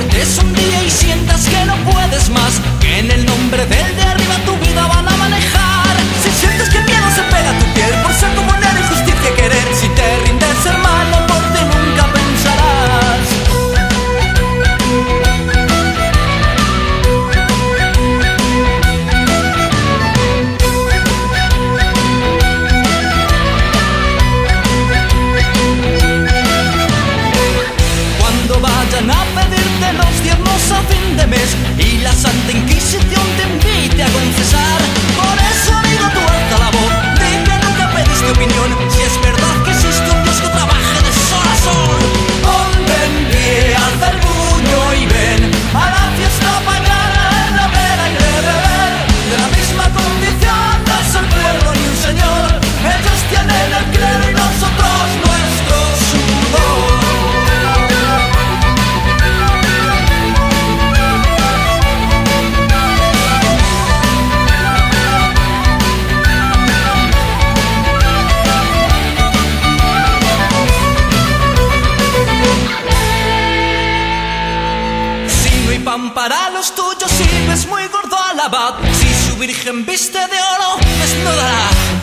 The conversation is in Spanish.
despiertes un día y sientas que no puedes más, que en el nombre del de arriba tu vida van a manejar. Si sientes que el miedo se pega a tu piel por ser tu moneda y justicia querer, si te rindes, hermano, por ti nunca pensarás. Cuando vayan a pedirte los diezmos a fin de mes y la Santa Inquisición te invite a confesar, por eso amigo tú alza la voz, di que nunca pediste opinión, si es verdad que existe un Dios que trabaje de sol a sol. Ponte en pie, alza el puño y ven a la fiesta pagana en la vera y de beber, de la misma condición no es el pueblo ni un señor, ellos tienen el clero y nosotros nuestro sudor. Pan para los tuyos y ves muy gordo al abad, si su virgen viste de oro desnudará.